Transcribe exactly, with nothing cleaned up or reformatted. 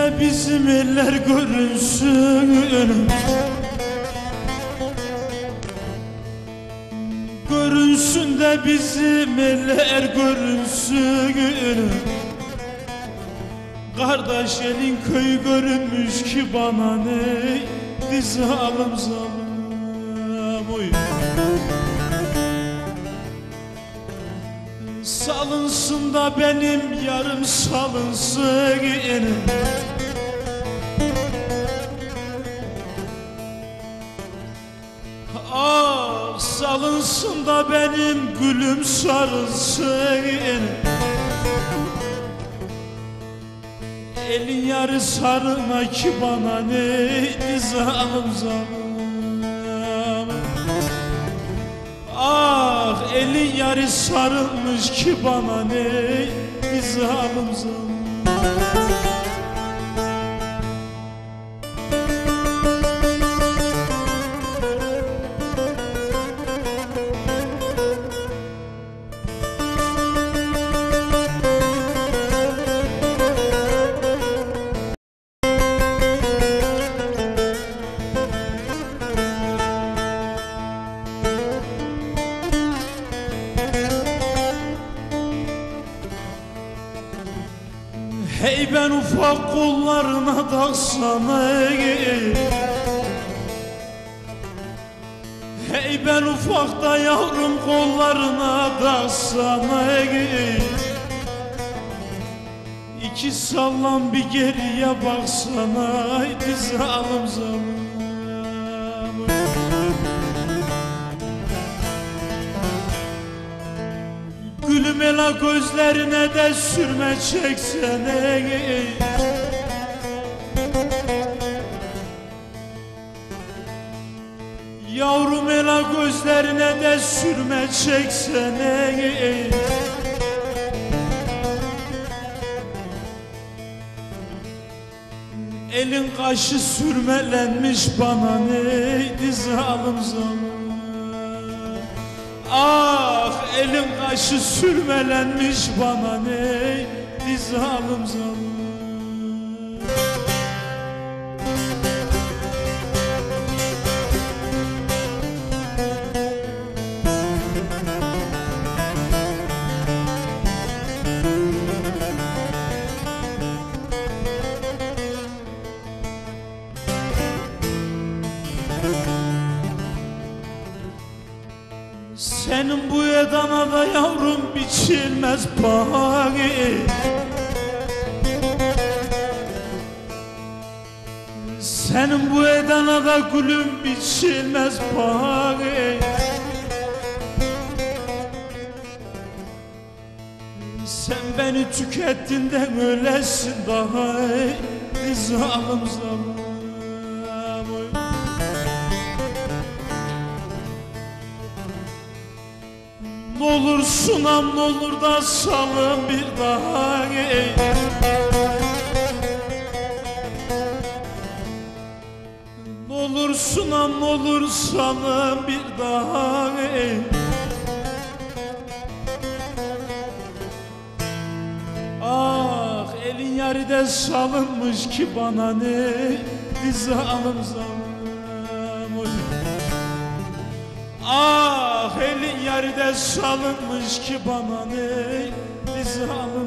de bizim eller görünsün, görünsün de bizim eller görünsün. Kardeş elin köyü görünmüş ki bana ne, dizi alım zalım oy. Salınsın da benim yarım salınsın. Ah salınsın da benim gülüm sarılsın. Elin yarı sarına ki bana ne, zalım zalım. Ah elin yarı sarılmış ki bana ne, zalım zalım. Hey ben ufak kollarına dalsana, hey ben ufak da yavrum kollarına dalsana. İki sallan bir geriye baksana, haydi zalım zalım. Gülüm ela gözlerine de sürme çeksene. Yavrum ela gözlerine de sürme çeksene. Elin kaşı sürmelenmiş bana neydi zalım zalım. Ah elin kaşı sürmelenmiş bana neydi zalım zalım. Senin bu edana da yavrum biçilmez payı. Senin bu edana da gülüm biçilmez payı. Sen beni tükettiğinden ölesin daha ey zalım zalım. N'olursun am n'olur da salın bir daha ey. N'olursun am n'olur salın bir daha ey. Ah elin yaride salınmış ki bana ne, zalım zalım. Ah elin yaride salınmış ki bana ne, zalım.